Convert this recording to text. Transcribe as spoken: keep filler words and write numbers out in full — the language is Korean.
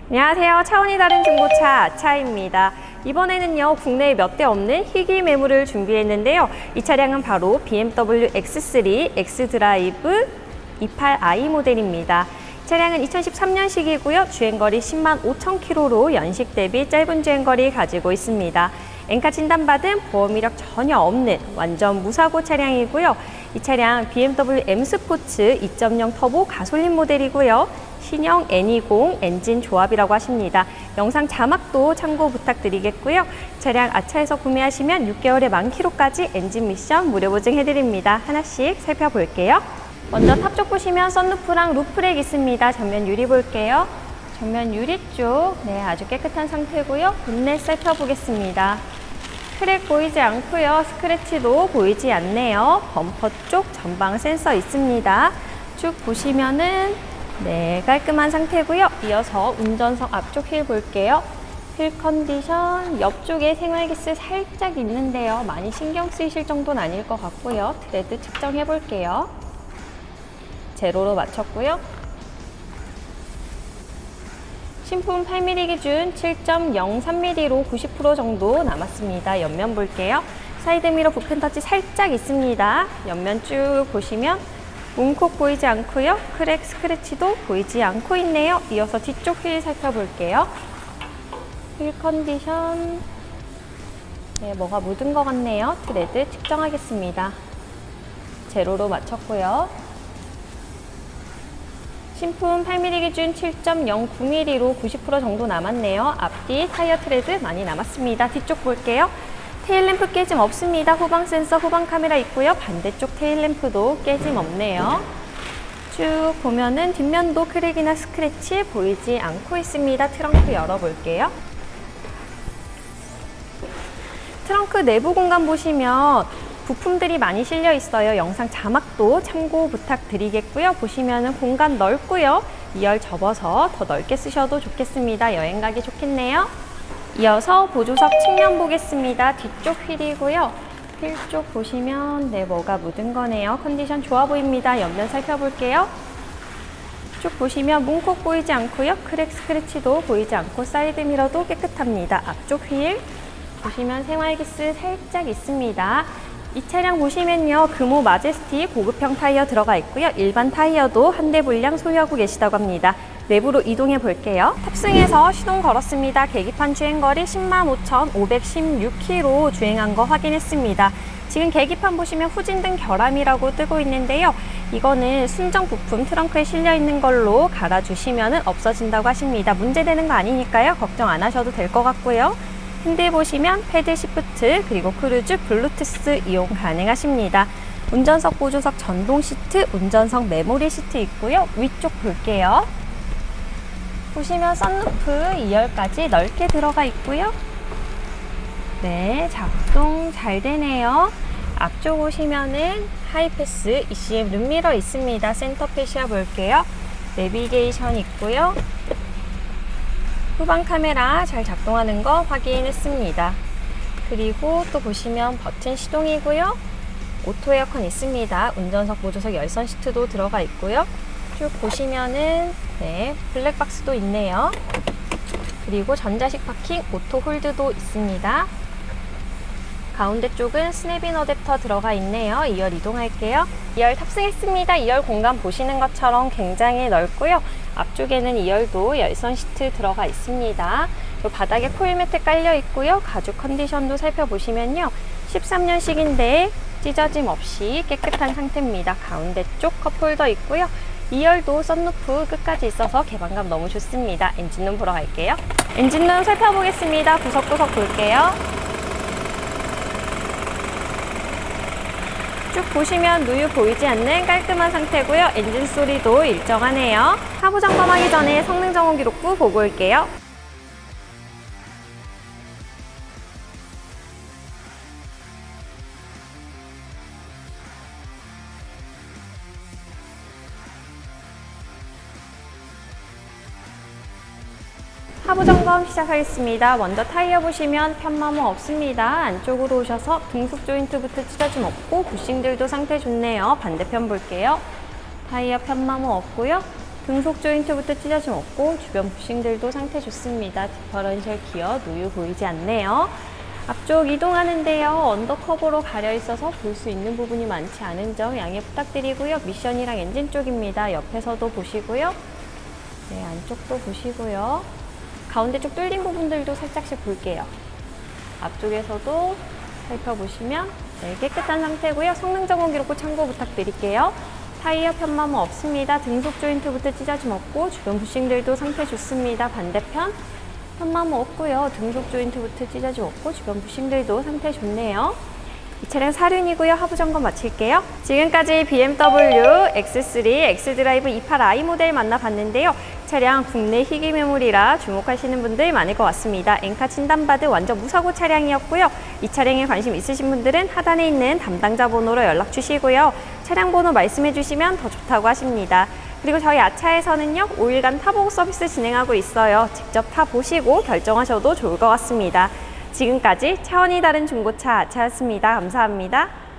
안녕하세요. 차원이 다른 중고차 아차입니다. 이번에는요, 국내에 몇 대 없는 희귀 매물을 준비했는데요. 이 차량은 바로 비엠더블유 엑스 쓰리 엑스드라이브 이십팔 아이 모델입니다. 이 차량은 이천십삼 년식이고요. 주행거리 십만 오천 킬로미터로 연식 대비 짧은 주행거리 가지고 있습니다. 엔카 진단받은 보험 이력 전혀 없는 완전 무사고 차량이고요. 이 차량 비엠더블유 M 스포츠 이 점 영 터보 가솔린 모델이고요. 신형 엔 이십 엔진 조합이라고 하십니다. 영상 자막도 참고 부탁드리겠고요. 차량 아차에서 구매하시면 육 개월에 만 킬로미터까지 엔진 미션 무료 보증해드립니다. 하나씩 살펴볼게요. 먼저 탑 쪽 보시면 썬루프랑 루프렉 있습니다. 전면 유리 볼게요. 전면 유리 쪽, 네, 아주 깨끗한 상태고요. 본넷 살펴보겠습니다. 크랙 보이지 않고요. 스크래치도 보이지 않네요. 범퍼 쪽 전방 센서 있습니다. 쭉 보시면은 네, 깔끔한 상태고요. 이어서 운전석 앞쪽 휠 볼게요. 휠 컨디션, 옆쪽에 생활기스 살짝 있는데요. 많이 신경 쓰이실 정도는 아닐 것 같고요. 트레드 측정해 볼게요. 제로로 맞췄고요. 신품 팔 밀리미터 기준 칠 점 영삼 밀리미터로 구십 퍼센트 정도 남았습니다. 옆면 볼게요. 사이드미러 부펜 터치 살짝 있습니다. 옆면 쭉 보시면 문콕 보이지 않고요. 크랙 스크래치도 보이지 않고 있네요. 이어서 뒤쪽 휠 살펴볼게요. 휠 컨디션, 네, 뭐가 묻은 것 같네요. 트레드 측정하겠습니다. 제로로 맞췄고요. 신품 팔 밀리미터 기준 칠 점 영구 밀리미터로 구십 퍼센트 정도 남았네요. 앞뒤 타이어 트레드 많이 남았습니다. 뒤쪽 볼게요. 테일램프 깨짐 없습니다. 후방 센서, 후방 카메라 있고요. 반대쪽 테일램프도 깨짐 없네요. 쭉 보면은 뒷면도 크랙이나 스크래치 보이지 않고 있습니다. 트렁크 열어볼게요. 트렁크 내부 공간 보시면 부품들이 많이 실려 있어요. 영상 자막도 참고 부탁드리겠고요. 보시면은 공간 넓고요. 이 열 접어서 더 넓게 쓰셔도 좋겠습니다. 여행 가기 좋겠네요. 이어서 보조석 측면 보겠습니다. 뒤쪽 휠이고요. 휠 쪽 보시면 네, 뭐가 묻은 거네요. 컨디션 좋아 보입니다. 옆면 살펴볼게요. 쭉 보시면 문콕 보이지 않고요. 크랙 스크래치도 보이지 않고 사이드 미러도 깨끗합니다. 앞쪽 휠 보시면 생활기스 살짝 있습니다. 이 차량 보시면요, 금호 마제스틱 고급형 타이어 들어가 있고요. 일반 타이어도 한 대 분량 소유하고 계시다고 합니다. 내부로 이동해 볼게요. 탑승해서 시동 걸었습니다. 계기판 주행거리 십만 오천 오백십육 킬로미터 주행한 거 확인했습니다. 지금 계기판 보시면 후진등 결함이라고 뜨고 있는데요. 이거는 순정 부품 트렁크에 실려 있는 걸로 갈아주시면 없어진다고 하십니다. 문제되는 거 아니니까요. 걱정 안 하셔도 될 것 같고요. 핸들 보시면 패드 시프트 그리고 크루즈 블루투스 이용 가능하십니다. 운전석 보조석 전동 시트, 운전석 메모리 시트 있고요. 위쪽 볼게요. 보시면 썬루프 이 열까지 넓게 들어가 있고요. 네, 작동 잘 되네요. 앞쪽 오시면은 하이패스 이씨엠 룸미러 있습니다. 센터 패시아 볼게요. 내비게이션 있고요. 후방 카메라 잘 작동하는 거 확인했습니다. 그리고 또 보시면 버튼 시동이고요. 오토 에어컨 있습니다. 운전석 보조석 열선 시트도 들어가 있고요. 쭉 보시면은 네, 블랙박스도 있네요. 그리고 전자식 파킹 오토 홀드도 있습니다. 가운데 쪽은 스냅인 어댑터 들어가 있네요. 이 열 이동할게요. 이 열 탑승했습니다. 이 열 공간 보시는 것처럼 굉장히 넓고요. 앞쪽에는 이 열도 열선 시트 들어가 있습니다. 바닥에 코일 매트 깔려 있고요. 가죽 컨디션도 살펴보시면요. 십삼 년식인데 찢어짐 없이 깨끗한 상태입니다. 가운데 쪽 컵홀더 있고요. 이 열도 썬루프 끝까지 있어서 개방감 너무 좋습니다. 엔진룸 보러 갈게요. 엔진룸 살펴보겠습니다. 구석구석 볼게요. 쭉 보시면 누유 보이지 않는 깔끔한 상태고요. 엔진 소리도 일정하네요. 하부 점검하기 전에 성능 점검 기록부 보고 올게요. 하부 점검 시작하겠습니다. 먼저 타이어 보시면 편마모 없습니다. 안쪽으로 오셔서 등속 조인트부터 찢어짐 없고 부싱들도 상태 좋네요. 반대편 볼게요. 타이어 편마모 없고요. 등속 조인트부터 찢어짐 없고 주변 부싱들도 상태 좋습니다. 디퍼런셜 기어, 누유 보이지 않네요. 앞쪽 이동하는데요. 언더커버로 가려 있어서 볼 수 있는 부분이 많지 않은 점 양해 부탁드리고요. 미션이랑 엔진 쪽입니다. 옆에서도 보시고요. 네, 안쪽도 보시고요. 가운데 쪽 뚫린 부분들도 살짝씩 볼게요. 앞쪽에서도 살펴보시면 네, 깨끗한 상태고요. 성능 점검 기록 꼭 참고 부탁드릴게요. 타이어 편마모 없습니다. 등속 조인트부터 찢어짐 없고 주변 부싱들도 상태 좋습니다. 반대편 편마모 없고요. 등속 조인트부터 찢어짐 없고 주변 부싱들도 상태 좋네요. 이 차량 사륜이고요. 하부 점검 마칠게요. 지금까지 비엠더블유 엑스 쓰리 엑스드라이브 이십팔 아이 모델 만나봤는데요. 차량 국내 희귀 매물이라 주목하시는 분들 많을 것 같습니다. 엔카 진단받은 완전 무사고 차량이었고요. 이 차량에 관심 있으신 분들은 하단에 있는 담당자 번호로 연락 주시고요. 차량 번호 말씀해 주시면 더 좋다고 하십니다. 그리고 저희 아차에서는요, 오 일간 타보고 서비스 진행하고 있어요. 직접 타보시고 결정하셔도 좋을 것 같습니다. 지금까지 차원이 다른 중고차 아차였습니다. 감사합니다.